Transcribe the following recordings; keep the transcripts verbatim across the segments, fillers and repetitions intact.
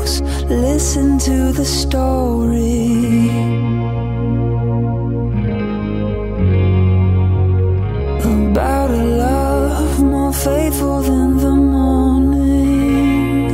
close, listen to the story about a love more faithful than the morning.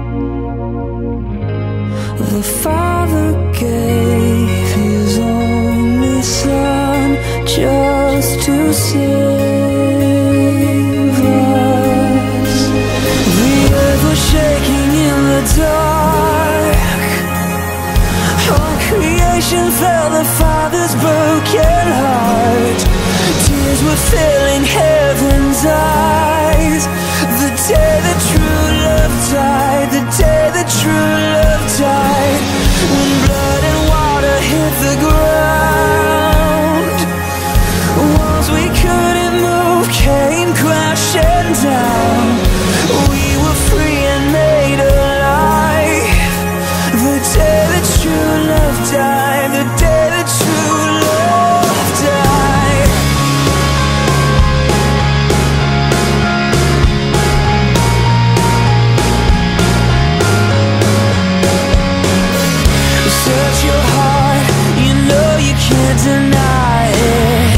The Father gave His only Son just to save us. The earth was shaking in the dark. All creation felt the Father's broken heart. Tears were filling heaven's eyes. The day that true love died, the day that true love died. When blood and water hit the ground, walls we couldn't move came crashing down. We were free and made alive. The day that true love died, the day that true love died. Search your heart, you know you can't deny it.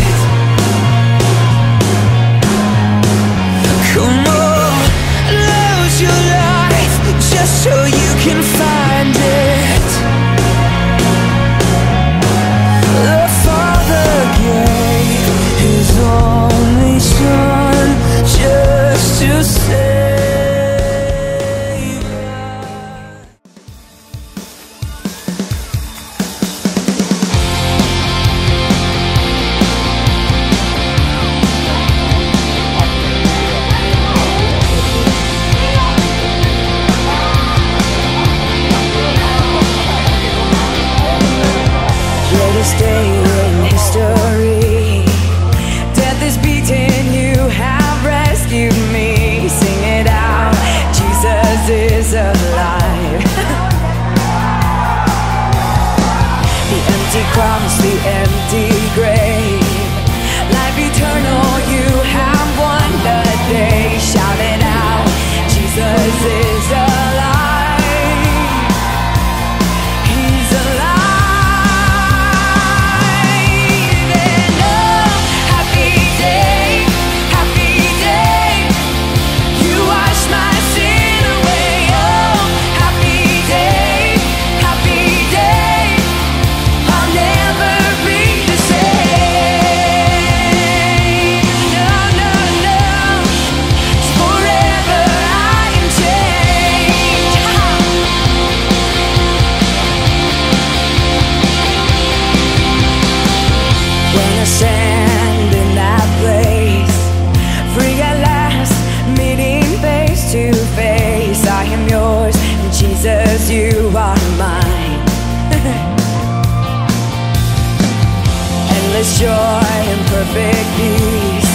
Come on, lose your life just so you can find it. The Father gave His only Son just to save us. Greatest day in history. Death is beaten, you have rescued me. Sing it out, Jesus is alive. The empty cross, the empty grave. Life eternal, you have won the day. Shout it out, Jesus is alive. He's alive. Stand in that place, free at last, meeting face to face. I am yours, and Jesus, you are mine. Endless joy and perfect peace.